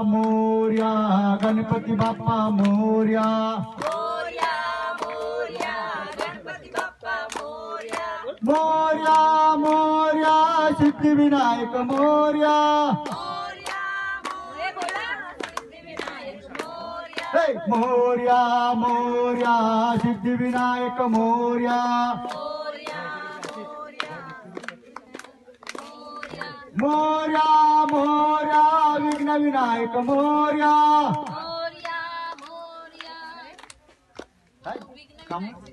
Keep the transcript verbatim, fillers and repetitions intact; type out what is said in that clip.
मोर्या गणपती बाप्पा मोर्या मोर्या मोर्या गणपती बाप्पा मोर्या मोर्या मोर्या सिद्धिविनायक मोर्या मोर्या मोरे बोला सिद्धिविनायक मोर्या हे मोर्या मोर्या सिद्धिविनायक मोर्या मोर्या मोर्या मोर्या मोर्या विघ्न विनायक मोर्या मोर्या मोर्या काय? काम